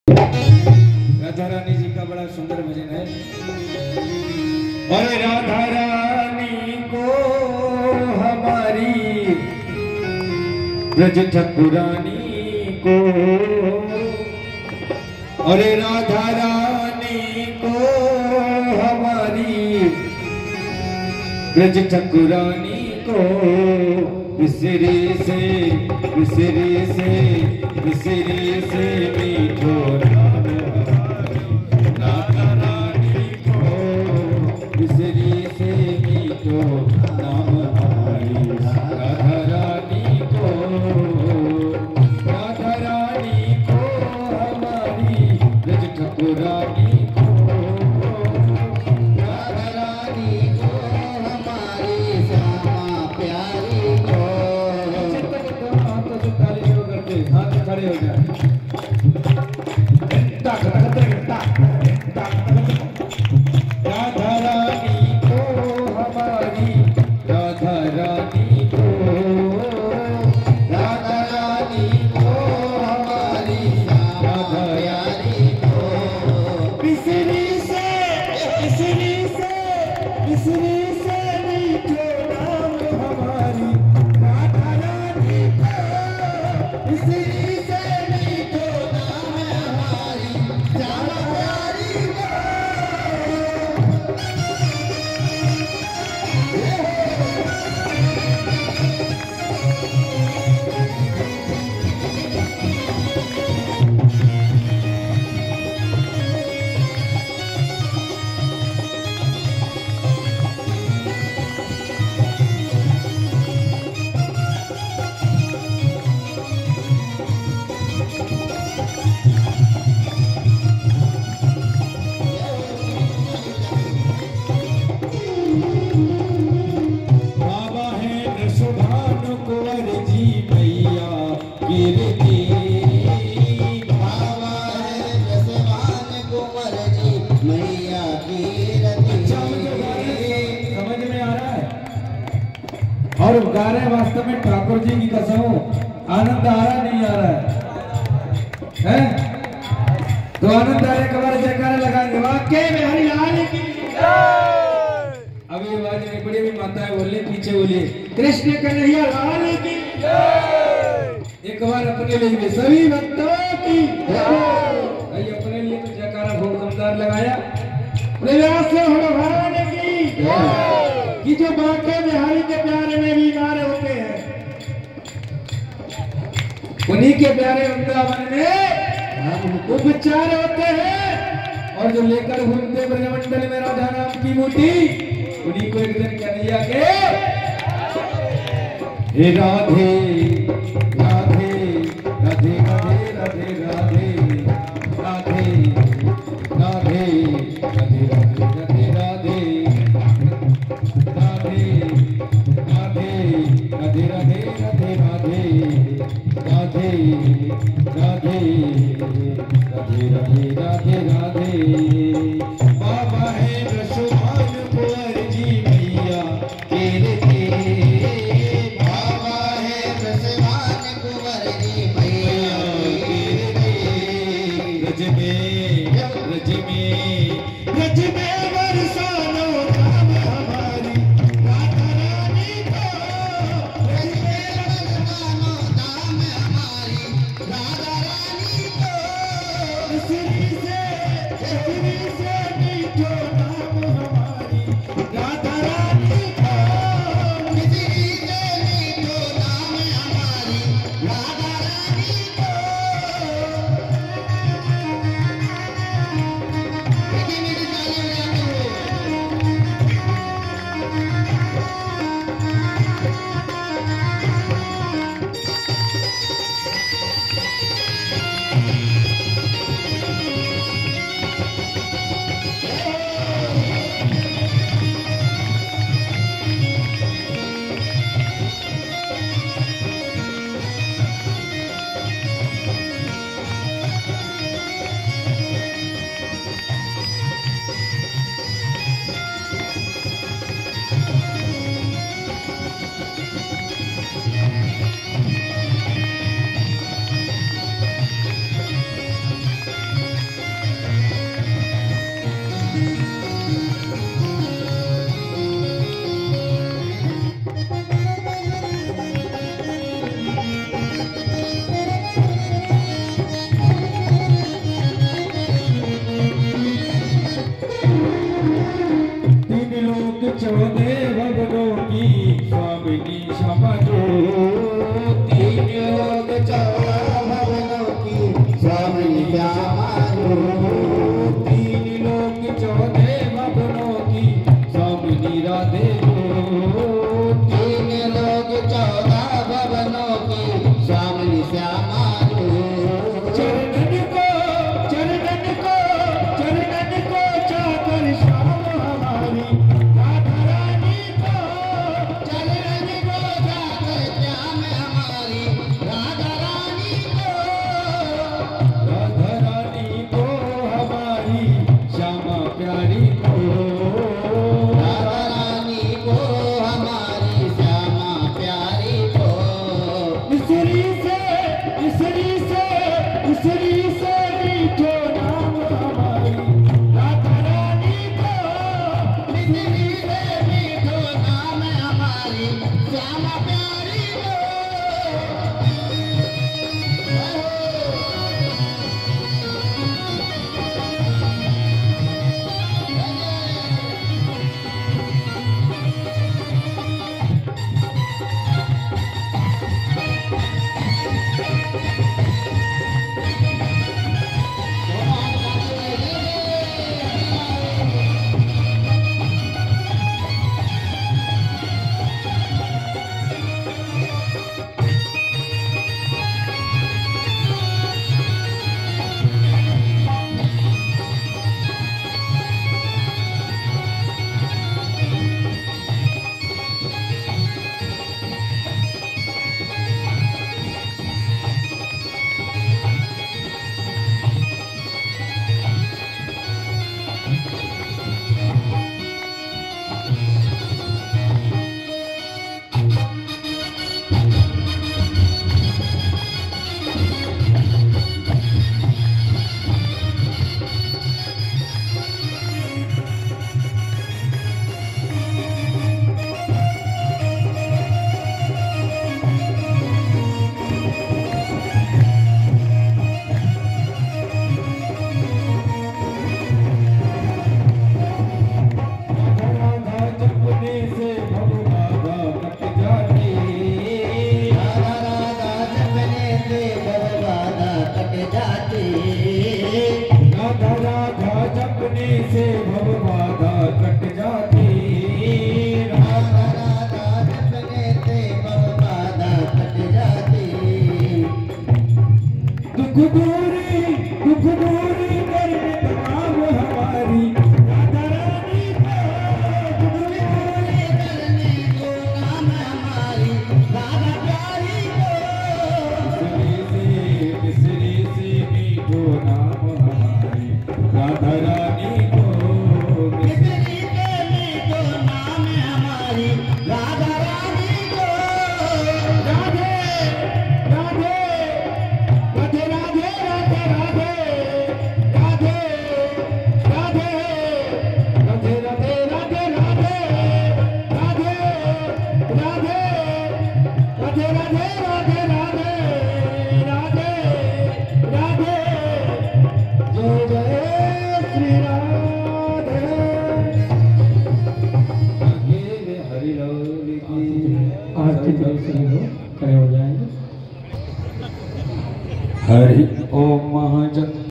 राधा रानी जी का बड़ा सुंदर भजन है। और राधा रानी को हमारी ब्रज ठाकुरानी को, और राधा रानी को हमारी ब्रज ठाकुरानी को, विसरे से मीठो नाम हमारी राधा रानी को, विसरे से मीठो नाम हमारी राधा रानी को, राधा रानी को हमारी ब्रज ठाकुरानी को, राधा रानी को हमारी श्यामा प्यारी को। हाथ खड़े हो जाए। राधा रानी को हमारी, राधा रानी को, राधा रानी को हमारी राधा यारी को, बिसरी से मीठो नाम हमारी राधा रानी को, बिसरी से मीठो नाम हमारी राधा यारी को। बाबा है नशुभान कुंवर जी मैया गिरती, बाबा है नशुभान कुंवर जी मैया कीरती। समझ में आ रहा है? और गा रहे वास्तव में ठाकुर जी की कसम, आनंद आ रहा नहीं आ रहा है? तो आनंद आ रहा है, कबार जयकारा लगाएंगे वाकई में हरि लाल की जय। अभी आवाज नहीं पड़ी, अभी माताएं बोले पीछे बोलिए कृष्ण कन्हैया लाल की जय। एक बार अपने लिए भी सभी भक्तों की जय। अपने लिए तो जयकारा बहुत दमदार लगाया। प्रयास हो भगवान की जय। कि जो बांके बिहारी के प्यारे में बीमार होते हैं, उन्हीं के प्यारे वृंदावन में उपचार होते हैं। और जो लेकर घूमते ब्रजमंडल में राधा नाम की मूर्ति, उन्हीं को एक दिन कन्हैया के हे राधे राधे राधे राधे राधे राधे राधे राधे राधे राधे राधे राधे राधे राधे राधे राधे राधे राधे। बाबा है नशुभान कुंवर जी मैया कीरती, बाबा है नशुभान कुंवर जी मैया कीरती। रज में बरसानो नाम हमारी राधा रानी को, रज में बरसानो नाम हमारी राधा रानी को, बिसरी से मीठो नाम हमारी राधा रानी को, बिसरी से मीठो नाम हमारी राधा रानी को। मीठी मीठी तालियां बजाते हुए श्यामा तीन लोक 14 भवनों की स्वामिनी राधे तीन लोग 14 भवनों की स्वामिनी श्यामा चरणन को चाकर श्याम हमारी राधा रानी को चरण को जाकर श्याम हमारी राधा रानी को राधा रानी को हमारी श्यामा प्यारी को राधा रानी को हमारी श्यामा प्यारी को इसरी से मीठो नाम हमारी राधा रानी को मिश्री से मीठो नाम हमारी श्यामा प्यारी को से भव बाधा कट जाती राधा राधा जपने से भव बाधा कट जाती दुख दूरी करने तमाम हमारी राधा रानी को दुख दूरी करने को नाम हमारी राधा प्यारी को मिश्री से मीठो नाम हमारी राधा रानी को मिश्री से मीठो नाम हमारी राधा रानी को राधे राधे राधे राधे राधे राधे राधे राधे राधे राधे राधे राधे राधे राधे राधे राधे राधे राधे राधे जय जय श्री राधे हरि लाल की आरती जल से लोग खड़े हो जाएंगे। हरि ओम महाजन